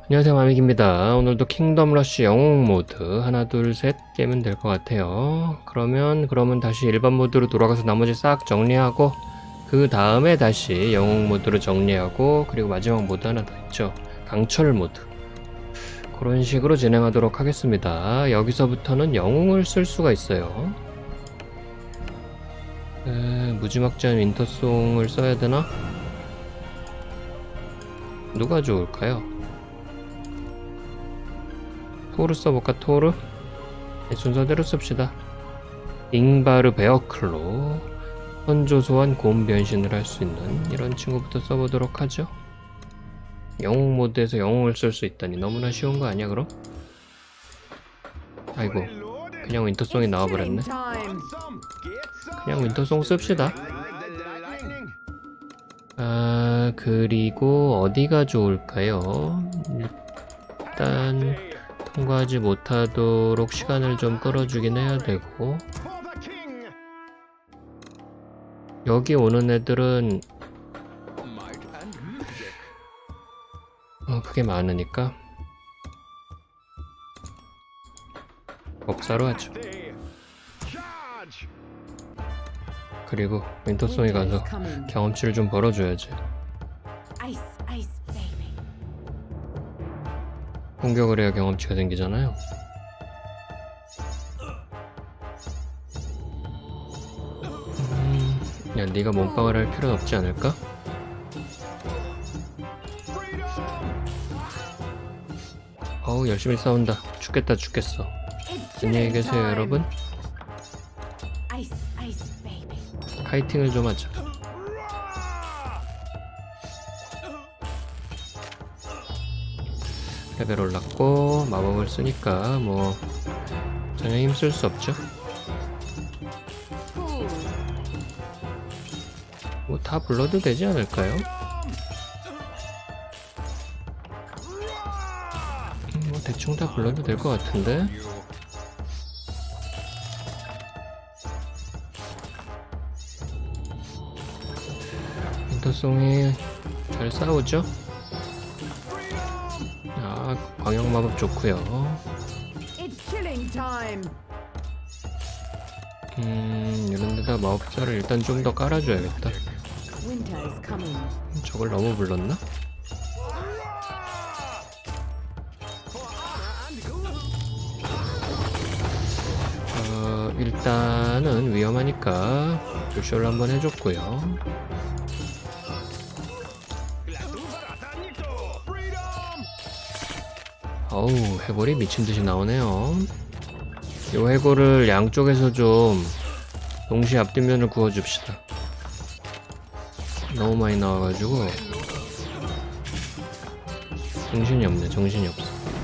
안녕하세요, 마믹입니다. 오늘도 킹덤 러쉬 영웅 모드 하나 둘 셋 깨면 될 것 같아요. 그러면 다시 일반 모드로 돌아가서 나머지 싹 정리하고 그 다음에 다시 영웅 모드로 정리하고 그리고 마지막 모드 하나 더 있죠. 강철 모드. 그런 식으로 진행하도록 하겠습니다. 여기서부터는 영웅을 쓸 수가 있어요. 무지막지한 윈터송을 써야 되나? 누가 좋을까요? 토르 써볼까? 토르? 네, 순서대로 씁시다. 잉바르 베어클로 선조 소환 곰 변신을 할 수 있는 이런 친구부터 써보도록 하죠. 영웅 모드에서 영웅을 쓸 수 있다니 너무나 쉬운 거 아니야 그럼? 아이고 그냥 윈터송이 나와버렸네. 그냥 윈터송 씁시다. 그리고 어디가 좋을까요? 일단 통과하지 못하도록 시간을 좀 끌어주긴 해야 되고, 여기 오는 애들은 그게 많으니까 법사로 하죠. 그리고 윈터송이 가서 경험치를 좀 벌어줘야지. 공격을 해야 경험치가 생기잖아요. 야, 네가 몸빵을 할 필요는 없지 않을까? 어우, 열심히 싸운다. 죽겠어. 안녕히 계세요, 여러분. 카이팅을 좀 하자. 레벨 올랐고 마법을 쓰니까 뭐 전혀 힘쓸 수 없죠. 뭐 다 불러도 되지 않을까요? 뭐 대충 다 불러도 될 것 같은데. 윈터송이 잘 싸우죠? 광역 마법 좋고요. 이런 데다 마법사를 일단 좀 더 깔아줘야겠다. 저걸 너무 불렀나? 일단은 위험하니까 루시올 한번 해줬고요. 어우, 해골이 미친듯이 나오네요. 이 해골을 양쪽에서 좀 동시에 앞뒷면을 구워줍시다. 너무 많이 나와가지고 정신이 없어.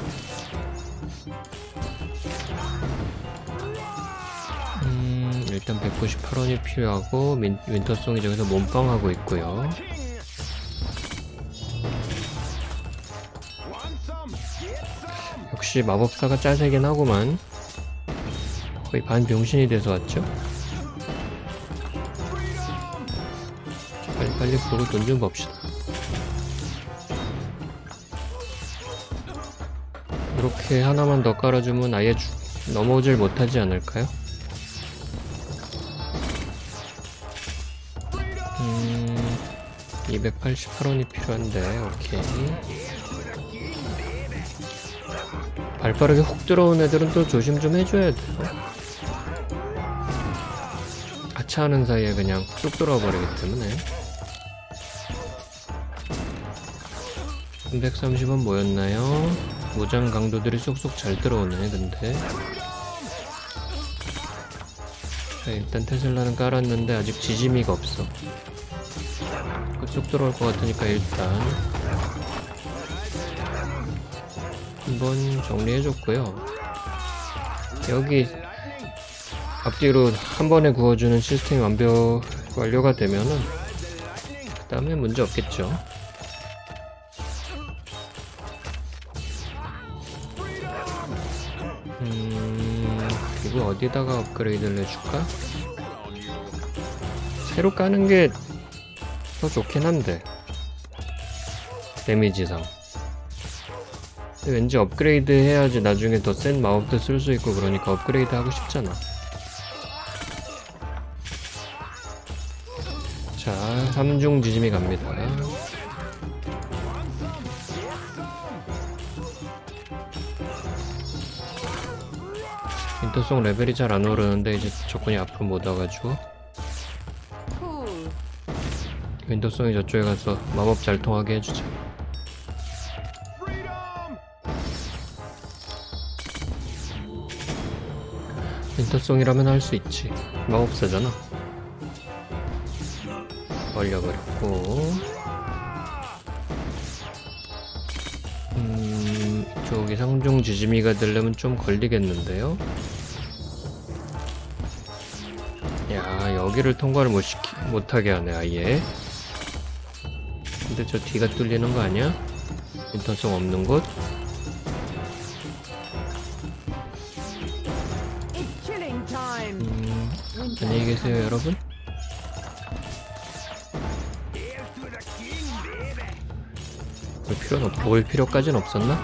일단 198원이 필요하고 윈터송이 저기서 몸빵하고 있고요. 역시 마법사가 짜세긴 하구만. 거의 반병신이 돼서 왔죠? 빨리 보고 돈 좀 봅시다. 이렇게 하나만 더 깔아주면 아예 넘어오질 못하지 않을까요? 288원이 필요한데, 오케이. 발빠르게 훅 들어온 애들은 또 조심 좀 해줘야 돼요. 아차하는 사이에 그냥 쑥 들어와 버리기 때문에. 330원 모였나요? 무장 강도들이 쏙쏙 잘 들어오네. 근데 자, 일단 테슬라는 깔았는데 아직 지짐이가 없어. 쑥 들어올 것 같으니까 일단 한번 정리해줬고요. 여기 앞뒤로 한 번에 구워주는 시스템이 완료가 되면은 그 다음에 문제 없겠죠. 그리고 어디다가 업그레이드를 해줄까? 새로 까는 게 더 좋긴 한데 데미지상 왠지 업그레이드 해야지 나중에 더 센 마법도 쓸 수 있고 그러니까 업그레이드 하고 싶잖아. 자, 3중 지짐이 갑니다. 윈터송 레벨이 잘 안 오르는데 이제 적군이 앞으로 못 와가지고 윈터송이 저쪽에 가서 마법 잘 통하게 해주자. 윈터송이라면 할 수 있지. 마법사잖아. 얼려버렸고 이쪽이 상중 지짐이가 되려면 좀 걸리겠는데요? 야, 여기를 통과를 못하게 하네 아예. 근데 저 뒤가 뚫리는 거 아니야? 윈터송 없는 곳? 안녕히 계세요 여러분. 볼 필요까지는 없었나?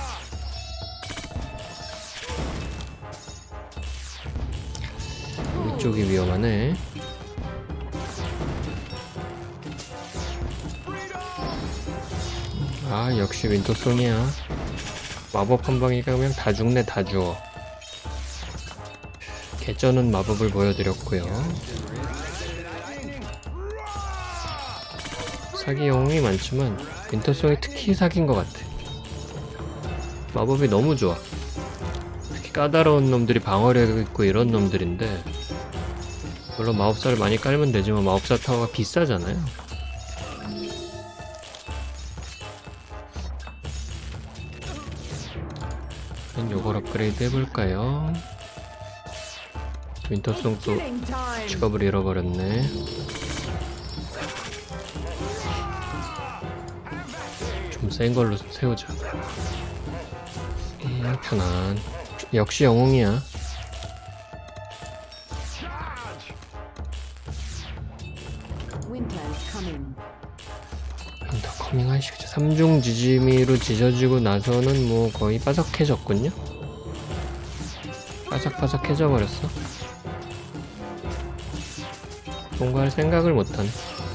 이쪽이 위험하네. 아, 역시 윈터송이야. 마법 한 방에 그냥 다 죽네, 다 죽어. 개쩌는 마법을 보여드렸고요. 사기 영웅이 많지만 윈터송이 특히 사기인 것 같아. 마법이 너무 좋아. 특히 까다로운 놈들이 방어력 있고 이런 놈들인데, 물론 마법사를 많이 깔면 되지만 마법사 타워가 비싸잖아요. 그럼 요걸 업그레이드 해볼까요? 윈터송 또 직업을 잃어버렸네. 좀 센 걸로 세우자. 편안. 역시 영웅이야. 윈터 커밍 하시겠죠. 3중 지짐이로 지져지고 나서는 뭐 거의 바삭해졌군요. 바삭바삭해져 버렸어. 통과할 생각을 못하네.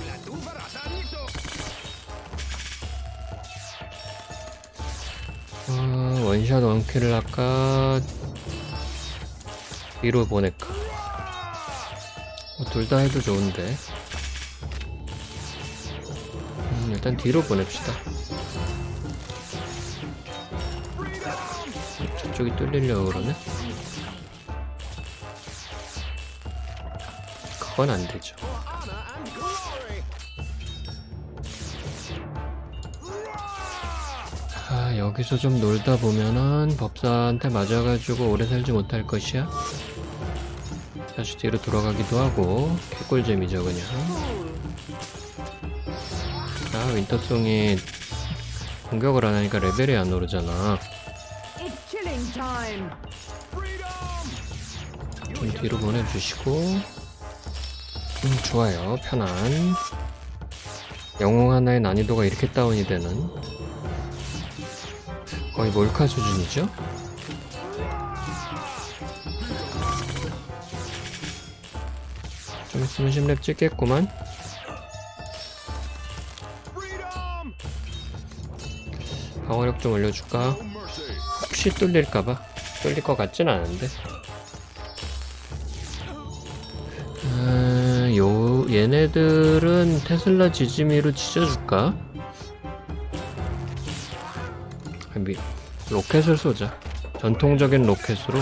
원샷 원킬을 할까? 위로 보낼까? 둘 다 해도 좋은데. 일단 뒤로 보냅시다. 저쪽이 뚫리려고 그러네? 그건 안 되죠. 여기서 좀 놀다 보면은 법사한테 맞아가지고 오래 살지 못할 것이야. 다시 뒤로 돌아가기도 하고 개꿀잼이죠 그냥. 윈터송이 공격을 안 하니까 레벨이 안 오르잖아. 좀 뒤로 보내주시고. 좋아요. 편안. 영웅 하나의 난이도가 이렇게 다운이 되는 거의 몰카 수준이죠? 좀 있으면 10렙 찍겠구만. 방어력 좀 올려줄까? 혹시 뚫릴까봐. 뚫릴 것 같진 않은데. 얘네들은 테슬라 지짐이로 지져줄까? 로켓을 쏘자. 전통적인 로켓으로.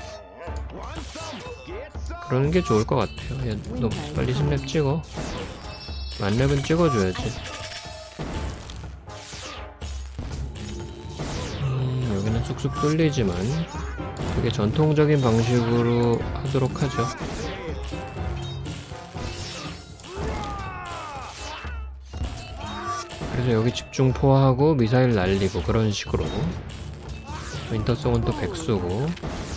그러는 게 좋을 것 같아요. 얘, 너 빨리 10렙 찍어. 만렙은 찍어줘야지. 여기는 쑥쑥 뚫리지만 되게 전통적인 방식으로 하도록 하죠. 그래서 여기 집중 포화하고 미사일 날리고 그런 식으로. 윈터송은 또 백수고.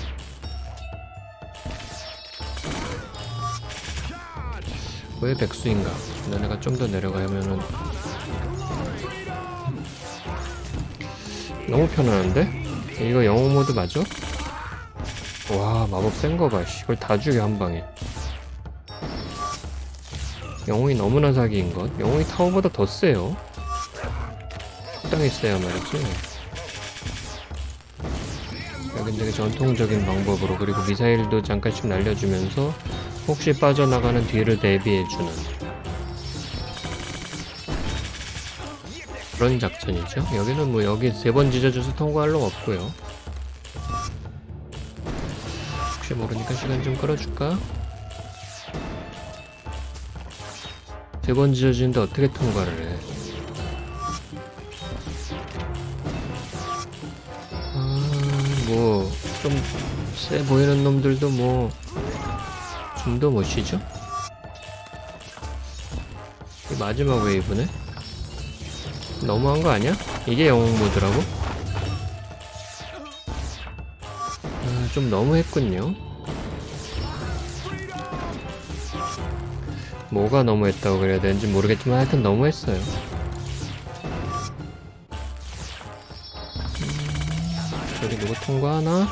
왜 백수인가? 너네가 좀 더 내려가면은 너무 편안한데? 이거 영웅 모드 맞아? 와, 마법 센 거 봐. 이걸 다 죽여 한 방에. 영웅이 너무나 사기인 것. 영웅이 타워보다 더 세요. 적당히 세야 말이지. 여긴 되게 전통적인 방법으로, 그리고 미사일도 잠깐씩 날려주면서 혹시 빠져나가는 뒤를 대비해주는 그런 작전이죠. 여기는 뭐 여기 3번 지져줘서 통과할 로 없고요. 혹시 모르니까 시간 좀 끌어줄까? 3번 지져지는데 어떻게 통과를 해? 뭐 좀 세 보이는 놈들도 뭐 줌도 못 쉬죠? 이 마지막 웨이브네? 너무한 거 아니야? 이게 영웅 모드라고? 좀 너무했군요. 뭐가 너무했다고 그래야 되는지 모르겠지만 하여튼 너무했어요. 저기 누구 통과하나?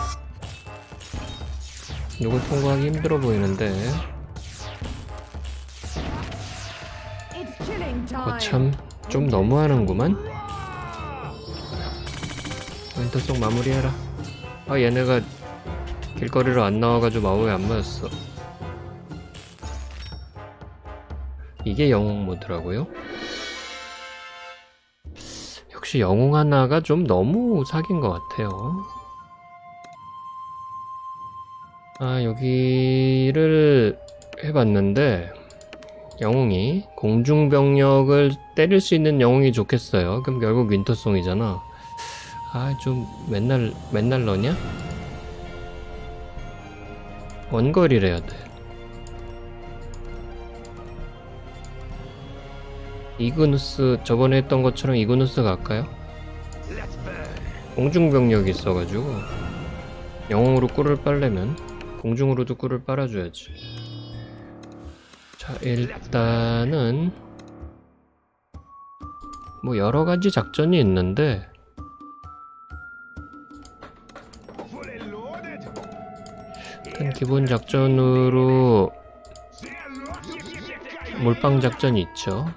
누구 통과하기 힘들어 보이는데. 거참 좀 너무하는구만. 윈터송 마무리해라. 아, 얘네가 길거리로 안 나와가지고 마법에 안 맞았어. 이게 영웅 모드라고요? 역시 영웅 하나가 좀 너무 사기인 것 같아요. 아, 여기를 해봤는데 영웅이 공중병력을 때릴 수 있는 영웅이 좋겠어요. 그럼 결국 윈터송이잖아. 아, 좀 맨날 너냐? 원거리를 해야 돼. 이그누스, 저번에 했던 것처럼 이그누스 갈까요? 공중병력이 있어가지고 영웅으로 꿀을 빨려면 공중으로도 꿀을 빨아줘야지. 자, 일단은 뭐 여러가지 작전이 있는데 일단 기본 작전으로 몰빵 작전이 있죠.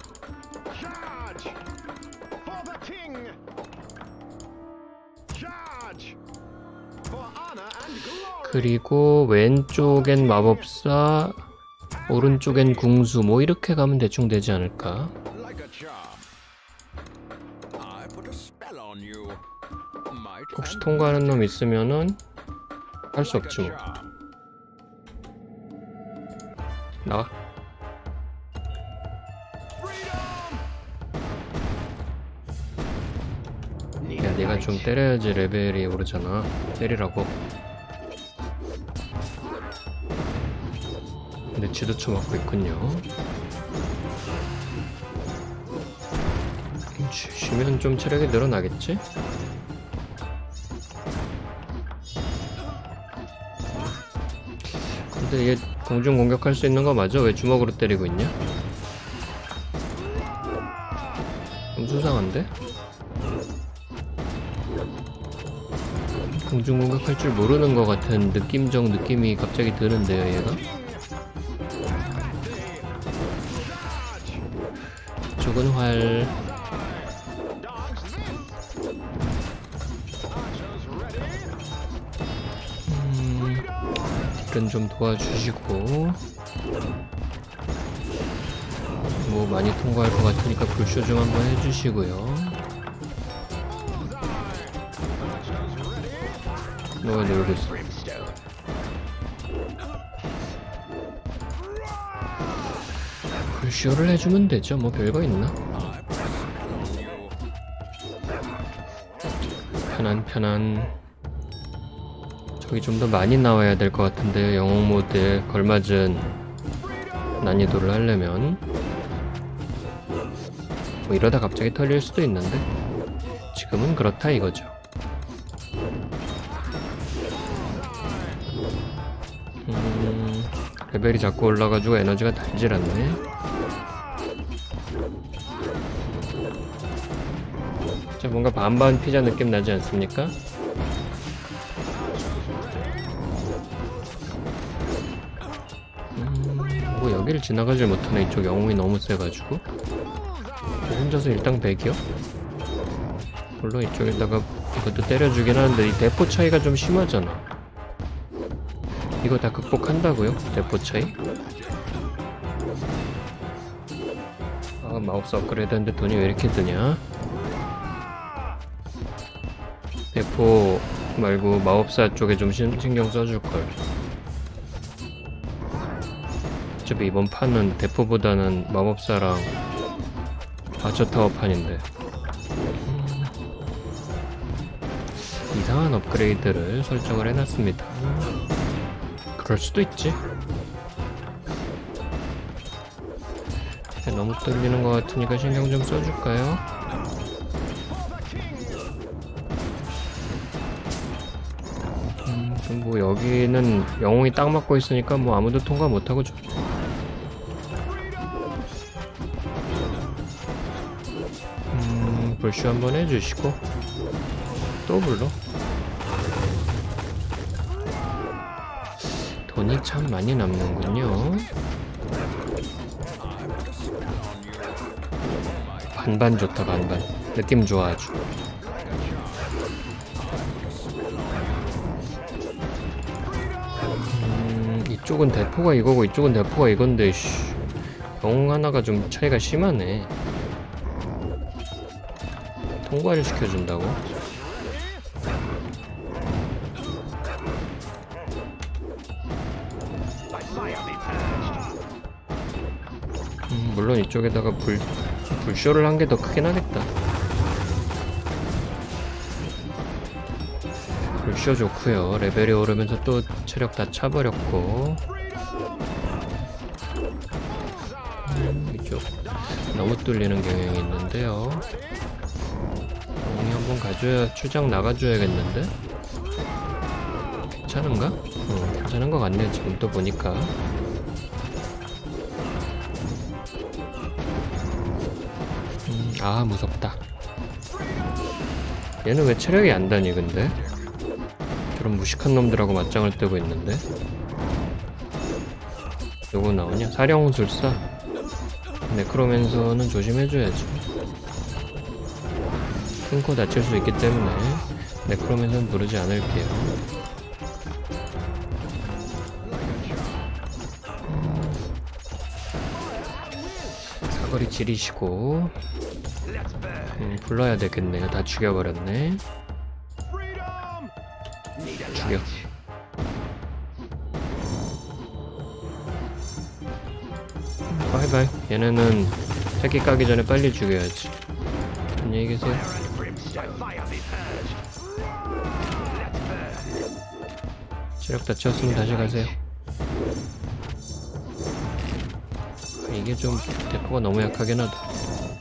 그리고 왼쪽엔 마법사, 오른쪽엔 궁수, 뭐 이렇게 가면 대충 되지 않을까? 혹시 통과하는 놈 있으면은 할 수 없지 뭐. 나와. 야, 내가 좀 때려야지 레벨이 오르잖아. 때리라고. 근데 쥐도 쳐맞고 있군요. 쉬면 좀 체력이 늘어나겠지? 근데 얘 공중 공격할 수 있는 거 맞아? 왜 주먹으로 때리고 있냐? 좀 수상한데? 공중 공격할 줄 모르는 것 같은 느낌적 느낌이 갑자기 드는데요, 얘가? 이쪽은 활. 딜은 좀 도와주시고, 뭐 많이 통과할 것 같으니까 불쇼 좀 한번 해주시고요. 뭐가 놀고 있어. 불쇼를 해주면 되죠. 뭐 별거 있나? 편안. 저기 좀 더 많이 나와야 될 것 같은데, 영웅 모드에 걸맞은 난이도를 하려면. 뭐 이러다 갑자기 털릴 수도 있는데 지금은 그렇다 이거죠. 레벨이 자꾸 올라가지고 에너지가 달질 않네. 자, 뭔가 반반 피자 느낌 나지 않습니까? 뭐 여기를 지나가질 못하네. 이쪽 영웅이 너무 세가지고. 혼자서 일당 100이요? 물론 이쪽에다가 이것도 때려주긴 하는데 이 대포 차이가 좀 심하잖아. 이거 다 극복한다고요? 대포 차이? 아, 마우스 업그레이드 하는데 돈이 왜 이렇게 드냐? 대포 말고 마법사 쪽에 좀 신경 써줄걸. 어차피 이번 판은 대포보다는 마법사랑 아처타워 판인데 이상한 업그레이드를 설정을 해놨습니다. 그럴 수도 있지. 너무 뚫리는 것 같으니까 신경 좀 써줄까요? 뭐 여기는 영웅이 딱 맞고 있으니까 뭐 아무도 통과 못하고 불쇼 한번 해주시고 또 불러. 돈이 참 많이 남는군요. 반반 좋다. 반반 느낌 좋아. 아주 이쪽은 대포가 이거고 이쪽은 대포가 이건데 영웅 하나가 좀 차이가 심하네. 통과를 시켜준다고? 물론 이쪽에다가 불쇼를 한 게 더 크긴 하겠다. 불쇼 좋고요. 레벨이 오르면서 또 체력 다 차버렸고. 이쪽 너무 뚫리는 경향이 있는데요. 영웅이 한번 가줘야 출장 나가줘야겠는데? 괜찮은가? 괜찮은 것 같네. 지금 또 보니까. 아, 무섭다. 얘는 왜 체력이 안 다니 근데? 저런 무식한 놈들하고 맞짱을 뜨고 있는데? 누구 나오냐? 사령술사? 네크로맨서는 조심해줘야지. 큰 코 다칠 수 있기 때문에 네크로맨서는 부르지 않을게요. 사거리 지리시고 불러야 되겠네요. 다 죽여버렸네. 죽여. 바이바이. 얘네는 새끼 까기 전에 빨리 죽여야지. 안녕히 계세요. 체력 다 채웠으면 다시 가세요. 이게 좀 대포가 너무 약하긴 하다.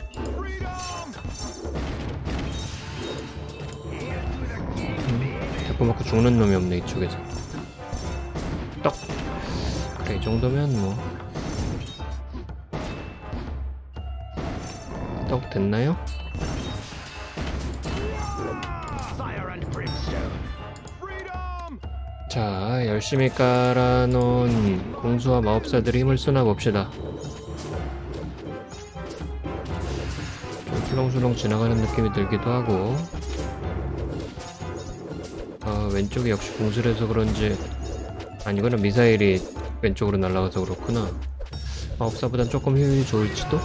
대포 맞고 죽는 놈이 없네 이쪽에서. 떡! 그래, 이 정도면 뭐 떡 됐나요? 자, 열심히 깔아놓은 공수와 마법사들이 힘을 쓰나 봅시다. 좀 술렁술렁 지나가는 느낌이 들기도 하고. 왼쪽이 역시 공수라서 그런지, 아니 이거는 미사일이 왼쪽으로 날아가서 그렇구나. 마법사보단 조금 효율이 좋을지도?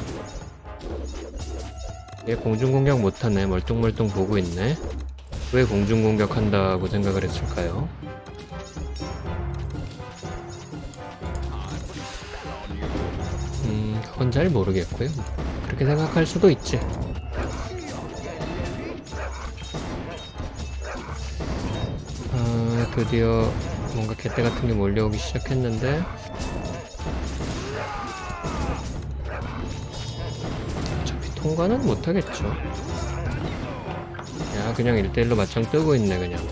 얘 공중공격 못하네. 멀뚱멀뚱 보고 있네. 왜 공중공격한다고 생각을 했을까요? 그건 잘 모르겠고요. 그렇게 생각할 수도 있지. 드디어 뭔가 개떼 같은 게 몰려오기 시작했는데 어차피 통과는 못하겠죠. 야, 그냥 1대1로 맞짱 뜨고 있네. 그냥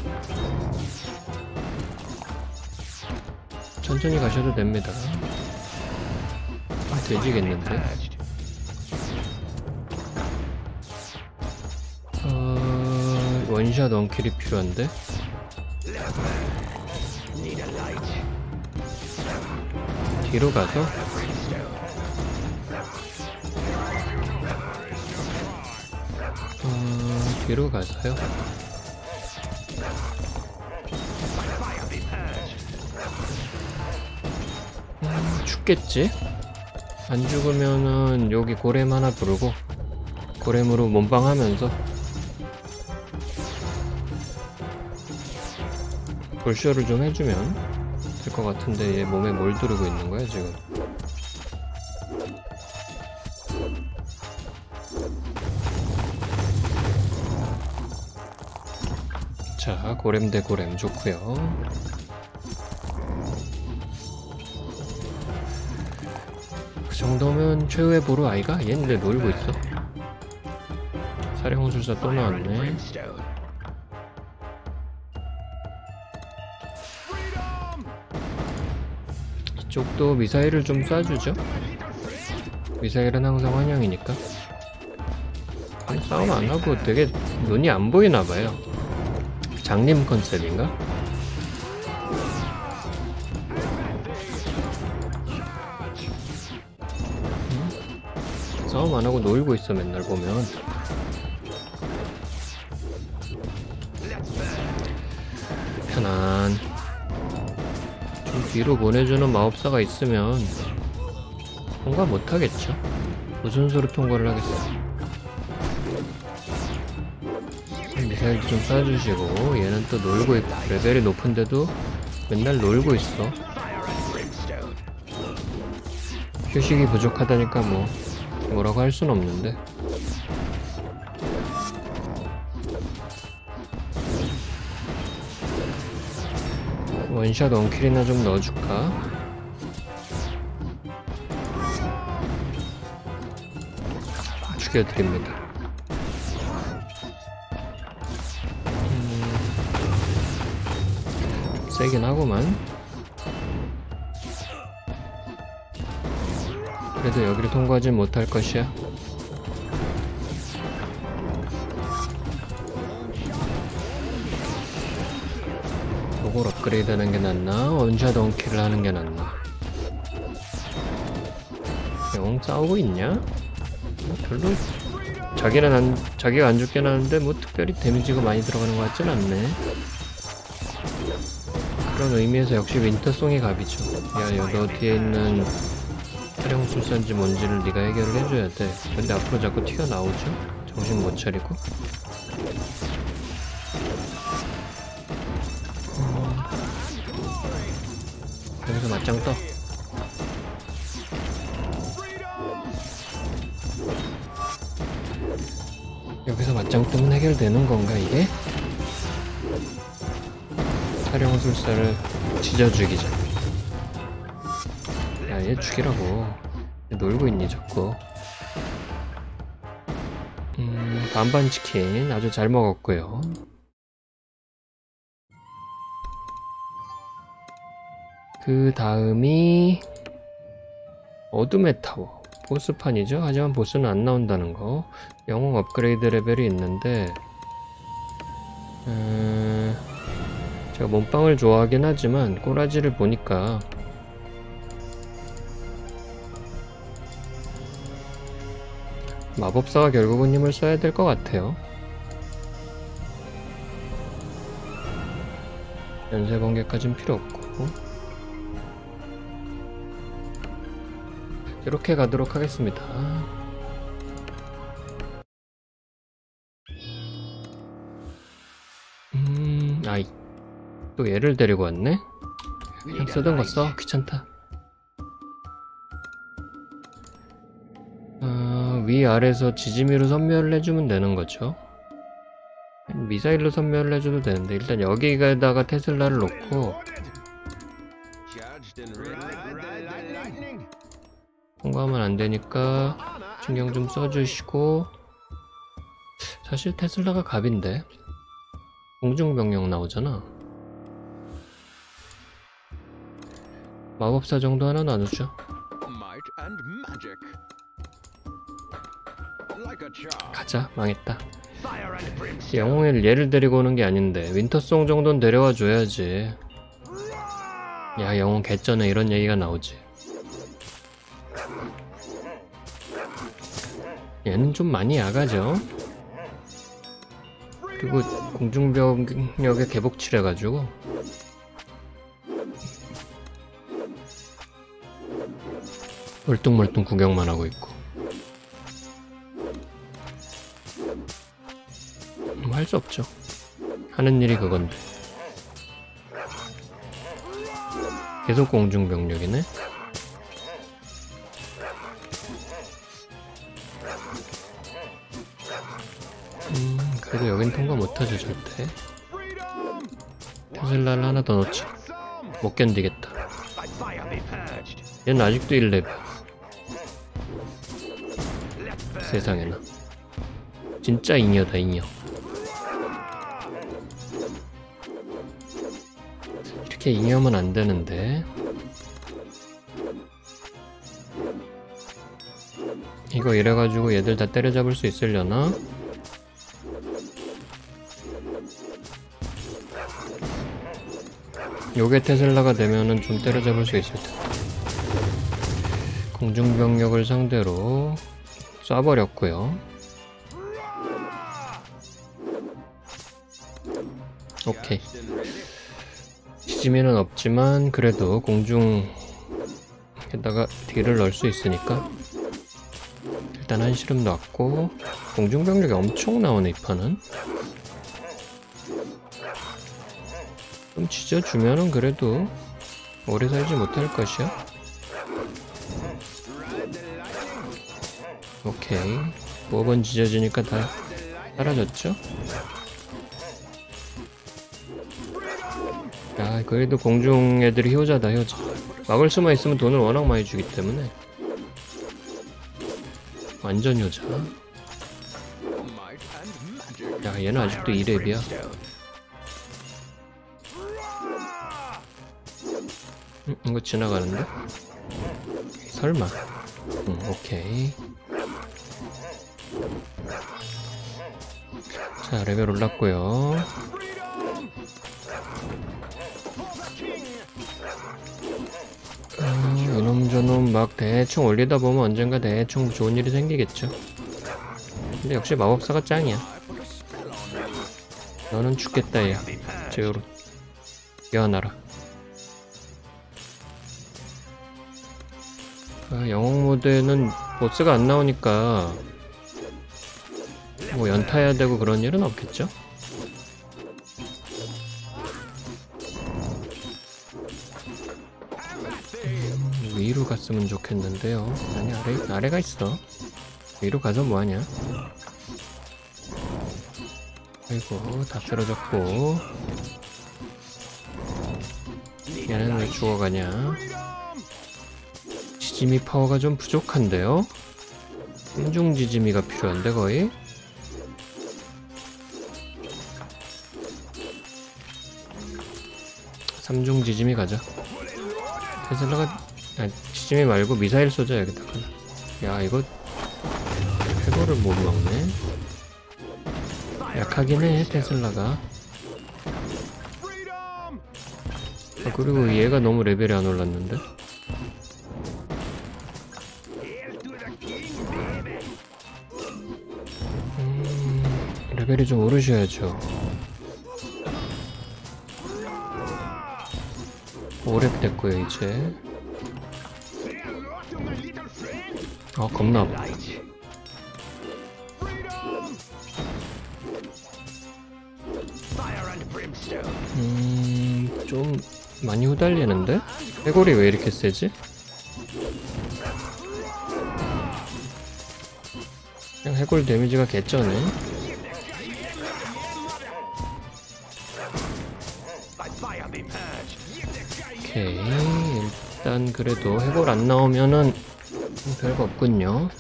천천히 가셔도 됩니다. 아, 되지겠는데? 원샷 원킬이 필요한데. 뒤로 가서 뒤로 가서요. 죽겠지? 안 죽으면은 여기 고렘 하나 부르고 고렘으로 몸빵하면서 볼쇼를 좀 해주면 될 것 같은데 얘 몸에 뭘 두르고 있는 거야 지금? 자, 고렘 대 고렘 좋고요. 그 정도면 최후의 보루 아이가? 얘는 왜 놀고 있어? 사령술사 또 나왔네. 이쪽도 미사일을 좀 쏴주죠? 미사일은 항상 환영이니까. 아니, 싸움 안 하고 되게 눈이 안 보이나봐요. 장님 컨셉인가? 싸움 안 하고 놀고 있어 맨날 보면. 편안. 좀 뒤로 보내주는 마법사가 있으면 통과 못하겠죠. 무슨 수로 통과를 하겠어. 미사일도 좀 쏴주시고 얘는 또 놀고 있고 레벨이 높은데도 맨날 놀고 있어. 휴식이 부족하다니까 뭐라고 할 순 없는데. 원샷 원킬이나 좀 넣어줄까? 죽여드립니다. 세긴 하구만. 그래도 여기를 통과하진 못할 것이야. 요걸 업그레이드 하는 게 낫나? 원샷 원킬을 하는 게 낫나? 영 싸우고 있냐? 별로 자기가 안 죽긴 하는데 특별히 데미지가 많이 들어가는 것 같진 않네. 그런 의미에서 역시 윈터송이 갑이죠. 야, 너 뒤에 있는 사령술사인지 뭔지를 네가 해결을 해줘야 돼. 근데 앞으로 자꾸 튀어나오죠? 정신 못 차리고. 여기서 맞짱 떠. 여기서 맞짱 뜨면 해결되는 건가 이게? 사령술사를 찢어 죽이자. 야, 얘 죽이라고. 얘 놀고 있니 자꾸. 반반 치킨 아주 잘 먹었고요. 그 다음이 어둠의 타워. 보스판이죠. 하지만 보스는 안 나온다는 거. 영웅 업그레이드 레벨이 있는데 제가 몸빵을 좋아하긴 하지만 꼬라지를 보니까 마법사가 결국은 힘을 써야 될 것 같아요. 연쇄 번개까지는 필요 없고 이렇게 가도록 하겠습니다. 아이 또 얘를 데리고 왔네? 그냥 쓰던 거 써. 귀찮다. 위아래에서 지짐이로 선멸을 해주면 되는 거죠. 미사일로 선멸을 해줘도 되는데 일단 여기에다가 테슬라를 놓고 통과하면 안 되니까 신경 좀 써주시고. 사실 테슬라가 갑인데 공중병력 나오잖아. 마법사 정도 하나 나누죠. 가자. 망했다. 영웅을 얘를 데리고 오는 게 아닌데 윈터송 정도는 데려와 줘야지. 야, 영웅 개쩌네 이런 얘기가 나오지. 얘는 좀 많이 야가죠. 그리고 공중병력에 개복칠해가지고 멀뚱멀뚱 구경만 하고 있고 뭐 할 수 없죠. 하는 일이 그건데. 계속 공중병력이네. 그래도 여긴 통과 못하죠 절대. 테슬라를 하나 더 넣자. 못 견디겠다. 얘는 아직도 1레벨. 세상에나. 진짜 잉여다 잉여. 이렇게 잉여면 안 되는데. 이거 이래가지고 얘들 다 때려잡을 수 있으려나? 요게 테슬라가 되면은 좀 때려잡을 수 있을 텐데. 공중병력을 상대로 쏴버렸고요. 오케이. 지지미는 없지만 그래도 공중에다가 딜을 넣을 수 있으니까 일단 한시름 놨고. 공중병력이 엄청 나오네 이 판은. 좀 지져주면은 그래도 오래 살지 못할 것이야. 오케이. 5번 지져지니까 다 사라졌죠? 야, 그래도 공중 애들이 효자다 효자. 막을 수만 있으면 돈을 워낙 많이 주기 때문에 완전 효자. 야, 얘는 아직도 2렙이야. 이거 지나가는데? 설마. 오케이. 자, 레벨 올랐고요. 이놈 저놈 막 대충 올리다 보면 언젠가 대충 좋은 일이 생기겠죠. 근데 역시 마법사가 짱이야. 너는 죽겠다 야. 제어로 깨어나라. 영웅 모드에는 보스가 안 나오니까 뭐 연타해야 되고 그런 일은 없겠죠? 위로 갔으면 좋겠는데요. 아니, 아래가 있어. 위로 가서 뭐하냐? 아이고, 다 쓰러졌고. 얘는 왜 죽어가냐? 지짐이 파워가 좀 부족한데요? 삼중 지짐이가 필요한데 거의? 삼중 지짐이 가자. 테슬라가 지짐이 말고 미사일 쏘자 여기다가. 야, 이거 해골을 못 먹네. 약하긴 해 테슬라가. 그리고 얘가 너무 레벨이 안 올랐는데. 레벨이 좀 오르셔야죠. 5렙 됐고요 이제. 겁나 아파. 좀 많이 후달리는데? 해골이 왜 이렇게 세지? 그냥 해골 데미지가 개쩌네. 오케이. 일단 그래도 해골 안 나오면은 별거 없군요.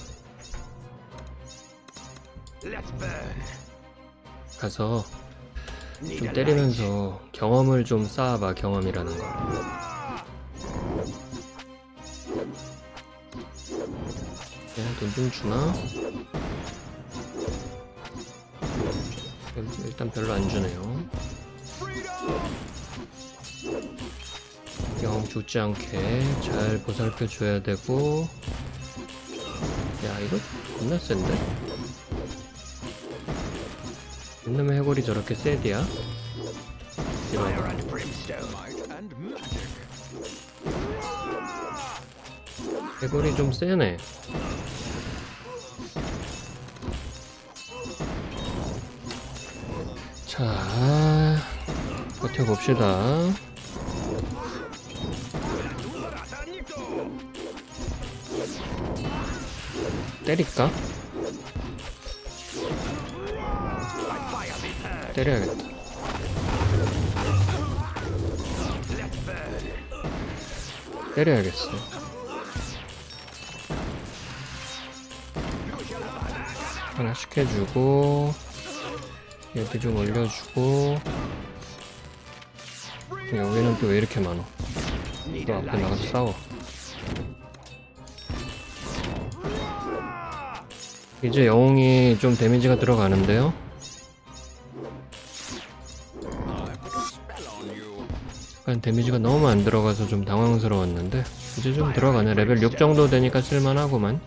가서 좀 때리면서 경험을 좀 쌓아봐. 경험이라는 거. 그냥 돈 좀 주나? 일단 별로 안 주네요. 영 죽지 않게 잘 보살펴 줘야 되고. 야, 이거 겁나 센데? 이놈의 해골이 저렇게 세디야? 이봐봐. 해골이 좀 세네. 자, 버텨봅시다. 때릴까? 때려야겠다. 때려야겠어. 하나씩 해주고, 얘도 좀 올려주고. 여기는 또 왜 이렇게 많어? 또 앞에 나가서 싸워. 이제 영웅이 좀 데미지가 들어가는데요? 약간 데미지가 너무 안 들어가서 좀 당황스러웠는데 이제 좀 들어가네. 레벨 6 정도 되니까 쓸만하구만.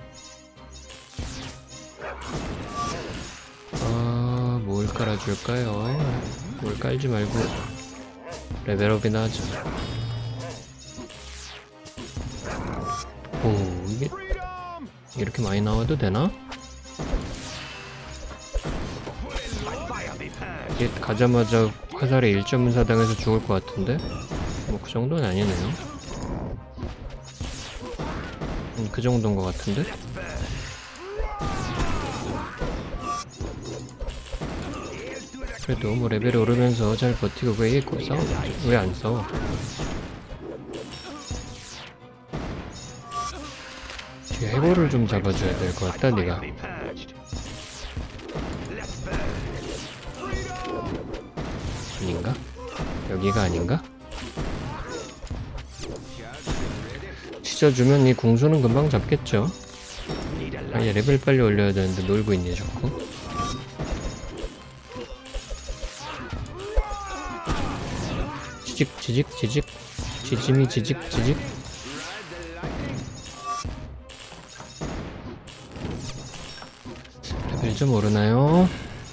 뭘 깔아줄까요? 뭘 깔지 말고 레벨업이나 하자. 오, 이게 이렇게 많이 나와도 되나? 이게 가자마자 화살에 1.4 당해서 죽을 것 같은데? 뭐 그 정도는 아니네요. 그 정도인 것 같은데? 그래도 뭐 레벨이 오르면서 잘 버티고 왜 안 싸워? 뒤에 해골을 좀 잡아줘야 될 것 같다, 네가. 아닌가? 여기가 아닌가? 찢어주면 이 궁수는 금방 잡겠죠? 아니, 레벨 빨리 올려야 되는데 놀고 있네 자꾸. 지직 지짐이 지직 레벨 좀 오르나요?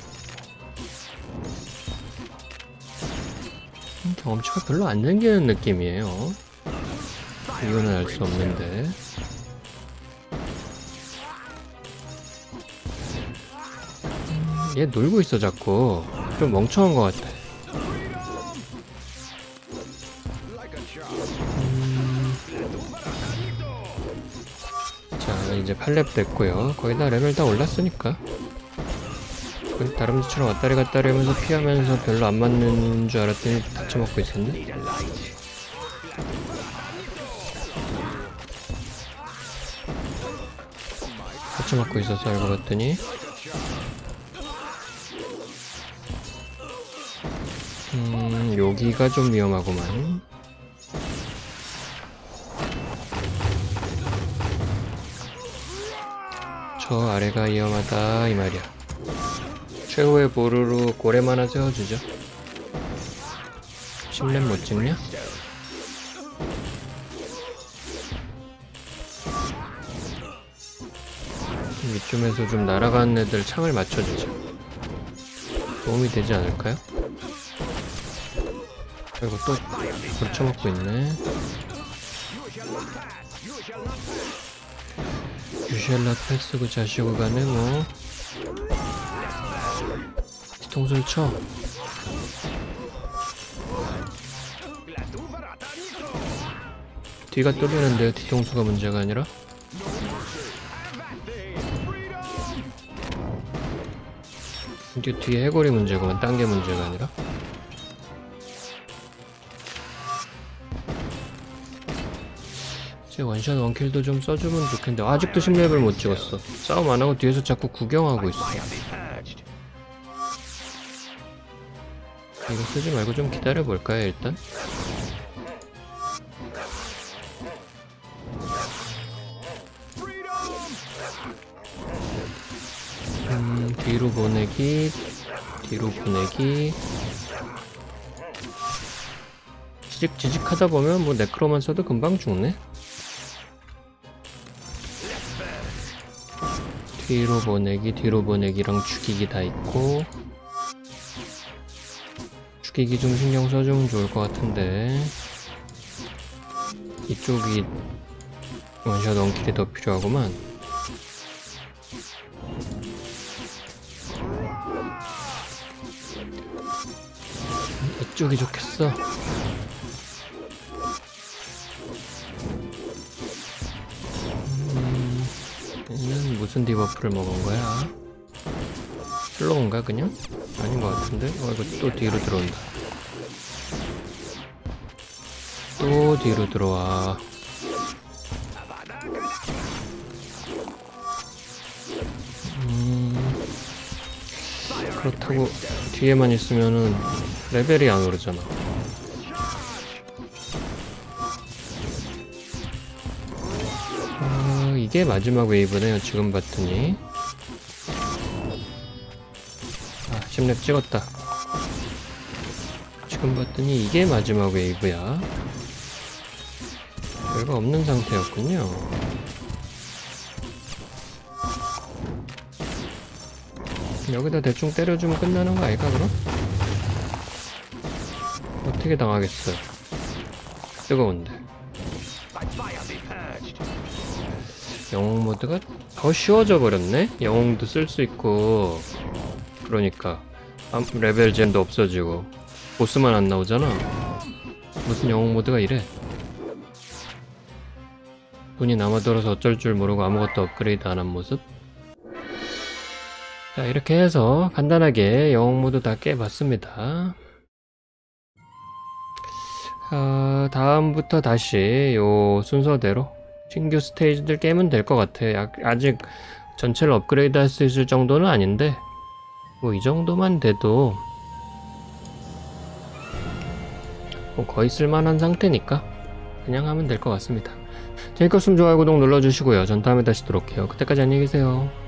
경험치가 별로 안 생기는 느낌이에요. 이유는 알 수 없는데. 얘 놀고 있어 자꾸. 좀 멍청한 것 같아. 자, 이제 8렙 됐고요. 거의 다 레벨 다 올랐으니까. 거의 다람쥐처럼 왔다리 갔다리 하면서 피하면서 별로 안 맞는 줄 알았더니 다쳐먹고 있었네. 다쳐먹고 있어서 알고 봤더니 여기가 좀 위험하구만. 저 아래가 위험하다 이 말이야. 최후의 보루로 고렘 하나 세워주죠. 10렙 못 찍냐? 위쪽에서 좀 날아가는 애들 창을 맞춰주죠. 도움이 되지 않을까요? 그리고 또 불쳐먹고 있네. 유시엘라 패스고 자시고 가네 뭐. 뒤통수를 쳐. 뒤가 뚫리는데요. 뒤통수가 문제가 아니라. 뒤에 해골이 문제구만. 딴 게 문제가 아니라. 제 원샷 원킬도 좀 써주면 좋겠는데 아직도 10렙을 못 찍었어. 싸움 안하고 뒤에서 자꾸 구경하고 있어. 이거 쓰지 말고 좀 기다려볼까요 일단? 뒤로 보내기. 뒤로 보내기. 지직지직 하다 보면 뭐 네크로만서도 금방 죽네. 뒤로 보내기, 뒤로 보내기랑 죽이기 다 있고. 죽이기 좀 신경 써주면 좋을 것 같은데. 이쪽이 원샷 원킬이 더 필요하구만. 이쪽이 좋겠어. 얘는 무슨 디버프를 먹은 거야? 슬로우인가 그냥? 아닌 것 같은데? 이거 또 뒤로 들어온다. 또 뒤로 들어와. 그렇다고 뒤에만 있으면은 레벨이 안 오르잖아. 이게 마지막 웨이브네요. 지금 봤더니. 10렙 찍었다. 지금 봤더니 이게 마지막 웨이브야. 별거 없는 상태였군요. 여기다 대충 때려주면 끝나는 거 아닐까 그럼? 어떻게 당하겠어요. 뜨거운데. 영웅 모드가 더 쉬워져 버렸네? 영웅도 쓸 수 있고. 그러니까 레벨 젠도 없어지고 보스만 안 나오잖아. 무슨 영웅 모드가 이래? 돈이 남아돌아서 어쩔 줄 모르고 아무것도 업그레이드 안 한 모습? 자, 이렇게 해서 간단하게 영웅 모드 다 깨봤습니다. 다음부터 다시 요 순서대로 신규 스테이지들 깨면 될 것 같아. 아직 전체를 업그레이드 할 수 있을 정도는 아닌데 뭐 이 정도만 돼도 뭐 거의 쓸만한 상태니까 그냥 하면 될 것 같습니다. 재밌었으면 좋아요, 구독 눌러주시고요. 전 다음에 다시 뵙도록 해요. 그때까지 안녕히 계세요.